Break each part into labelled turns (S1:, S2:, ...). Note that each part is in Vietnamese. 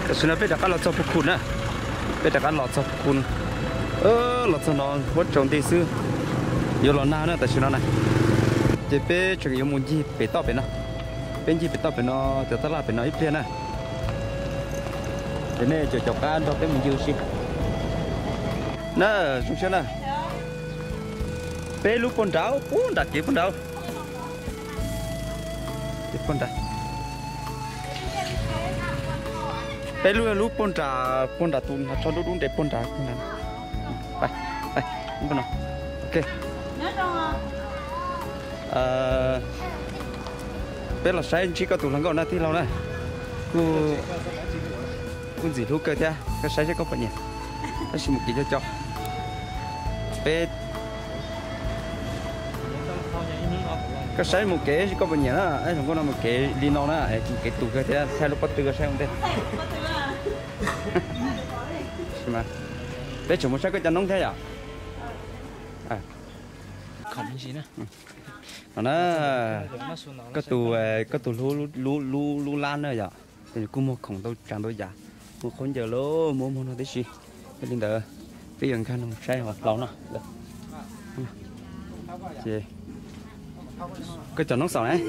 S1: แต่ฉันเป็นจากการเราชอบพวกคุณนะเป็นจากการเราชอบพวกคุณเราชอบนอนวัดจงตีซื้ออยู่หลอนนาเนอะแต่ฉันนะจะเป็นจากยมุนจีเป็นต่อเป็นนะเป็นจีเป็นต่อเป็นเนาะจะตลาดเป็นเนาะอีเพี้ยนนะเดี๋ยวนี้จะจบการต่อเป็นมันยืดสิน่ะชุกเชนะเป็นลูกปนดาวปูนดักเก็บปนดาวเก็บปนดาวเป็นลูกปนดาตุนชอบดูเด็กปนดาคนนั้นไปนี่ปนเอาโอเคเป็นเราใช้ชีก็ตุนหลังก่อนนะที่เรานะคุณสิทุกเกิดจ้ะก็ใช้ก็เป็นเนี่ยก็ชิมุกิจะจบเป็นก็ใช้một cái có bao nhiêu á, ấy không có nào một cái lino á, ấy cái tủ cái thế theo lúc bắt từ cái sao không thế? Mà, bé chúng mình sẽ có chân nông thế à? À,
S2: không gì nữa.
S1: Nó có tủ lu lan nữa vậy, thì cũng mua khổng đâu chẳng đâu giả, mua khốn giờ lố mua nó đấy gì, cái linh đờ, bây giờ khăn không sai hoặc lâu nè, chị cái chọn nón sò này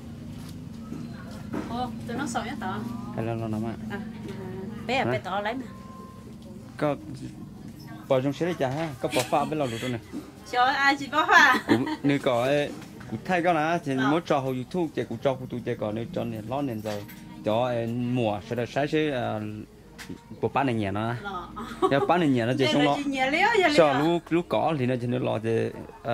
S3: tụi nó sò nhất tỏ
S1: hay là nó nằm
S3: bé bé tỏ lấy mà
S1: có bỏ trong xe đấy chả ha có bỏ pha với lò lụt này
S3: cho ai chỉ bỏ pha
S1: nếu có thay cái nào thì mỗi trò hồi YouTube chỉ cũng cho của tôi chỉ còn nếu cho nên lo nên rồi cho mùa sẽ là sẽ của bán này nhẹ nó nếu bán này nhẹ nó chỉ không lo cho lúc có thì nó chỉ nó lo thì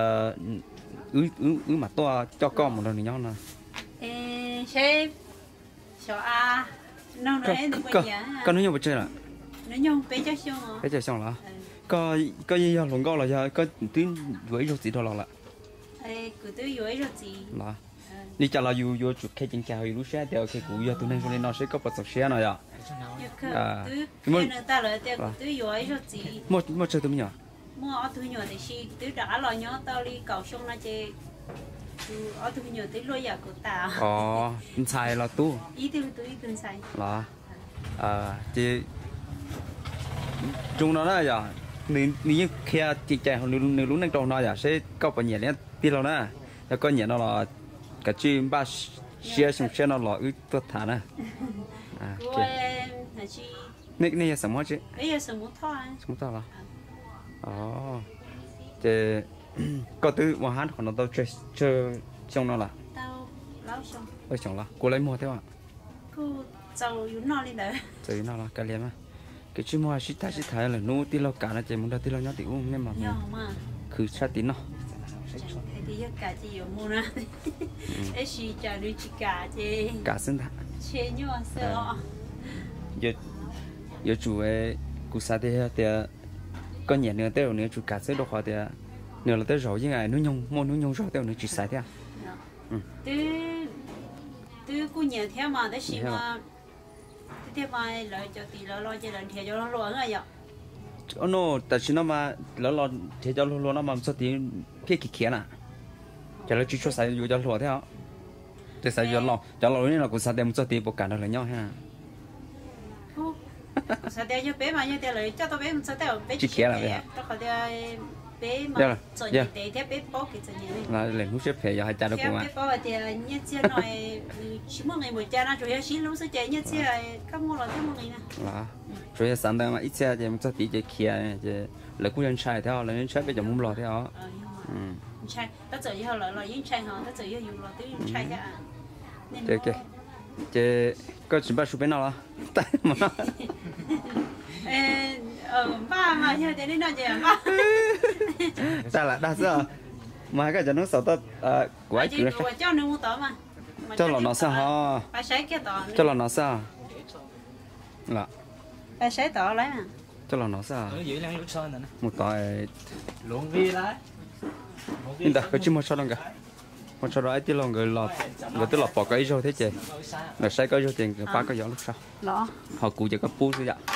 S1: mà to cho con một lần nhau nè.
S3: Chef, cho a, nó nói được bao nhiêu?
S1: Con nói nhau bao nhiêu là?
S3: Nói nhau bé cho xong rồi.
S1: Bé cho xong là? Có gì không có là giờ có tiếng gửi rồi gì đó là.
S3: Cứ tiếng gửi rồi gì?
S1: Là. Đi chợ là dù chụp cái chân chào lúc sáng thì cái cũ giờ tụi nên cho nên nó sẽ có bớt sọc xe này à.
S3: Cứ người ta lại thì cứ tiếng gửi rồi gì?
S1: Mua chơi tụi mình nhở?
S3: Mua ở tụi nhỏ thì xí tụi đã lo nhớ tao đi cầu sông là chơi ở tụi nhỏ tụi lo giờ của tao
S1: xài là tu
S3: ý tụi tụi xài
S1: là chị chúng nó là giờ nếu khi chị chạy hoặc nếu lúc đang trồng nó giờ sẽ có bao nhiêu tiền lâu nèแล้วก็เนี่ยnó là cả chim ba xe xong xe nó là ư tốt thả nè này sắm hết chứ
S3: bây giờ sắm
S1: sắm to là thì có thứ mà hắn còn nó tao chơi trong nó là
S3: tao lão xong
S1: ơi xong là cô lấy mua thế à
S3: cô giàu yến nó đi đấy
S1: giàu yến nó là cái liềm á cái chim hoa xịt thái là nô tí lo cả là chỉ muốn ra tí lo nhớ tí uống nên mà cứ sát tí nó
S3: thì giờ cả chỉ有mua nè ấy chỉ trả được chỉ cả chứ
S1: cả sinh thả
S3: chế nhau sao
S1: giờ chủ ấy cú sát thì có nhẹ nữa tao nữa chủ cả sẽ đồ khó thì nữa là tao rồi như này nó nhung rồi tao nữa chỉ sai thế
S3: từ cô nhẹ theo mà đấy xí mà theo mà lợi cho tí lo cho lần theo cho nó lo ngay vậy
S1: nó tại sao nó mà lo theo cho lo nó mà sao tí cái kia nè cho nó chỉ cho sai cho lo theo để sai cho lo này là cũng sai đem cho tí bộ cả nó là nhau ha
S3: sao để cho bé mà như thế này cho tao bé sao để bé
S1: chỉ kia là bé
S3: tao có để bé mà rồi như thế thì bé bỏ cái gì
S1: là lên lúc xếp phải giờ hai cha đó cũng
S3: bé bỏ thì như thế này chỉ một ngày một cha nó rồi chỉ lúc sẽ chạy như thế không ngon là thế một ngày nè
S1: là rồi sáng nay mà ít xe thì mình sẽ tí cái kia thì là cũng nhân sai theo là nhân sai bây giờ muốn lo theo
S3: sai tao tự nhiên là nhân sai hả tao tự nhiên dùng là tự nhiên sai
S1: thế ok thế có chuẩn bị số bên nào là tại mà
S3: ba mà như thế này nó gì ba
S1: ta là đa số mà cái nó sợ tao quái
S3: cứ cho nó mua tỏi mà
S1: cho là nó sao ha
S3: ba sấy cái tỏi
S1: cho là nó sao là
S3: ba sấy tỏi lấy à
S1: cho là nó sao một tỏi
S2: luồng vi đấy
S1: nhưng ta có chỉ một số lần cả một số đó ấy tiếng lòng người tức là bỏ cái rồi thế chị người sai cái rồi tiền người phá cái gió lúc sau họ cụ chỉ có pu thôi ạ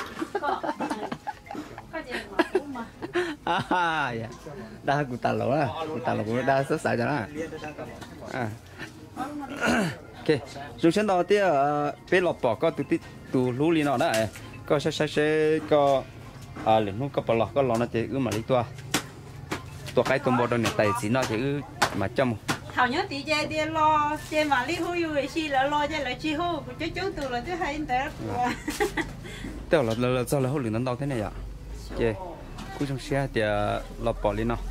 S1: đa cụ tà lỗ à cụ tà lỗ cũng đa sốt sải cho nó ok dùng sen đó thì bé lọp bỏ có tụ lú li nó đấy có sẽ có liền nó có bỏ lọt có lọt nó chỉ mà lấy tua cái tôm bò đâu này tài chỉ nó chỉ mà chăm
S3: thảo nhớ tí chơi lo chơi mà đi hú yêu gì là lo chơi là chi hú chú từ là chú hay thế
S1: tao là sao là hú lửa nó đau thế này ạ chơi cú trong xe thì lọp bỏ lên nó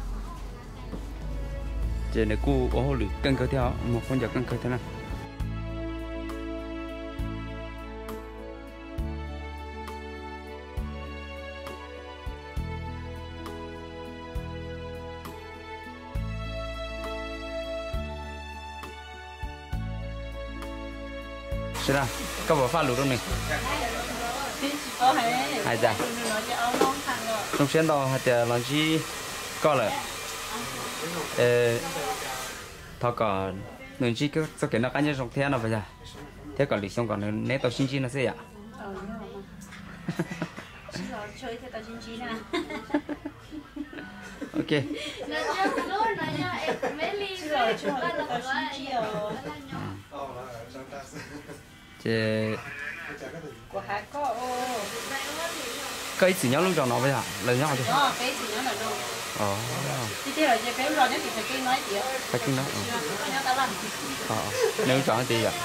S1: chơi này cú hú lửa cân cơ theo một con giờ cân cơ thế này ra có bỏ pha lụt đâu này hay ra trong xe đó hay là làm gì có là thọ còn nên chỉ có số cái nó cá nhân trong thế nào vậy à thế còn lịch xong còn nếu tao xin chi nó sẽ à ok chế cây chỉ nhau luôn cho nó bây giờ lần nhau thôi cây chỉ nhau là đâu tí là cái cây rồi nhất thì phải cây nói gì phải cây nói nếu chọn thì vậy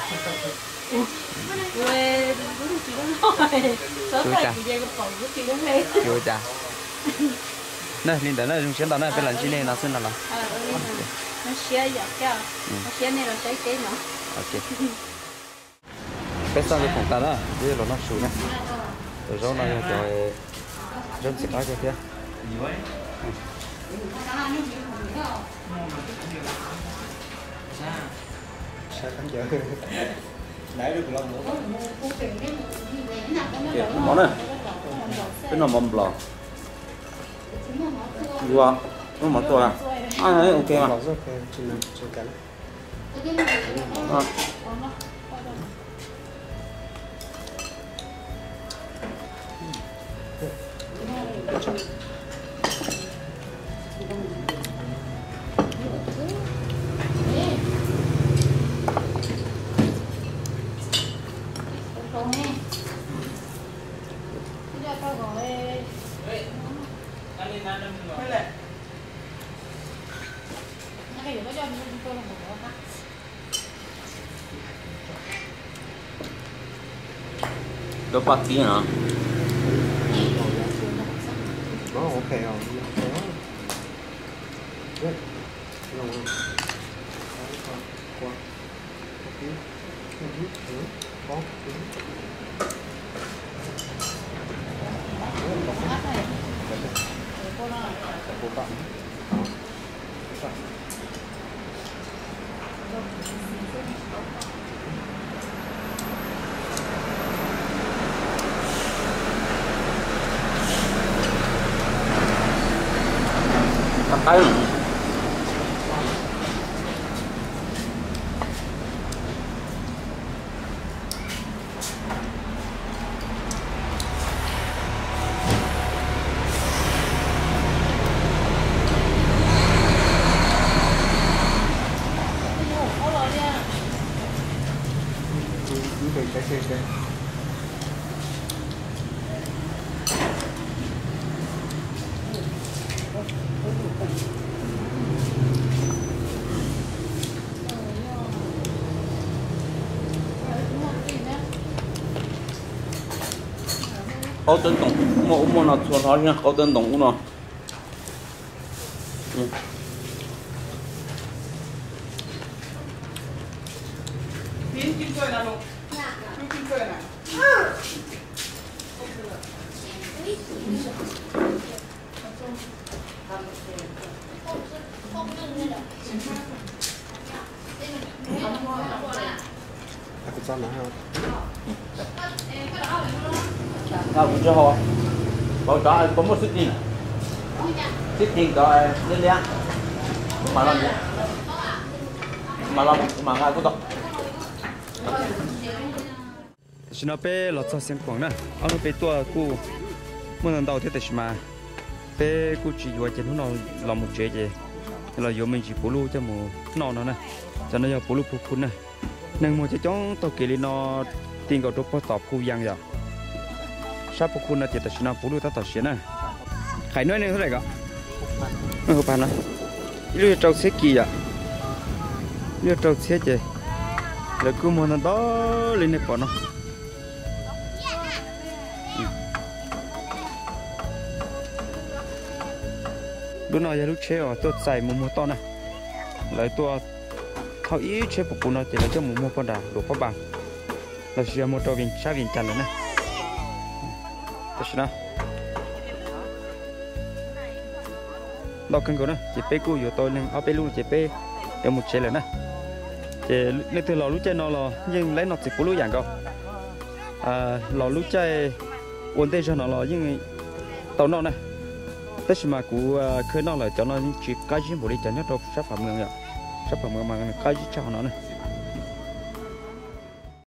S1: chưa cha này linh đến đây dùng xe tàu này phải làm chi này nó xin là nó xe vậy kia nó xe này là xe cây nữa ok cái sao cái phòng ta đó bây giờ nó sụn này rồi rau này rồi rau xịt cái kia món này cái nào mầm lò vừa nó món to à thấy ok mà Có bát tí hả?
S2: Nó ok không?
S1: Tay có tên tổng một nào cho nó nha, có tên tổng nào.
S2: Cho nó không?
S1: Nào cũng cho họ. Bảo cho có một xích nhìn cho lên đen. Mà làm gì? Mà ngay cũng được. Xin nó bé lọt cho xem quảng nè. Ông nó bé tua cu muốn lần đầu thế thì mà bé cu chỉ vừa chân nó làm một chế là giờ mình chỉ bổ lu cho một nọ nữa nè. Cho nó giờ bổ lu phun nè. nên mua cho chó tao kể nó tiền cầu trục tọp khu giang giờ sắp khu nó chỉ là nó phụ được tao xí nè khải nói nên thế này cả nó không bàn nữa lưu trâu xe kỳ à lưu trâu xe gì rồi cứ mua nó đó lên này bỏ nó lúc nào giờ lúc chế ở tôi xài một to này lại tôi thao ý chế phục vụ nó chỉ là cho một con đà đủ có bằng là chỉ một trâu viên sát viên chăn nữa nè thế nào đó cần có nữa chỉ bé cũ giờ tôi nên ở bé luôn chỉ bé để một chế nữa nè chỉ nên từ lò lúa chơi nó là nhưng lấy nó chỉ phụ lúa dạng cơ lò lúa chơi ổn định cho nó là nhưng tàu nó này tất mà cú khơi nó là cho nó chỉ cái gì một đi cho nó đâu sắp phạm người rồi sắp phạm người mà cái gì cho nó này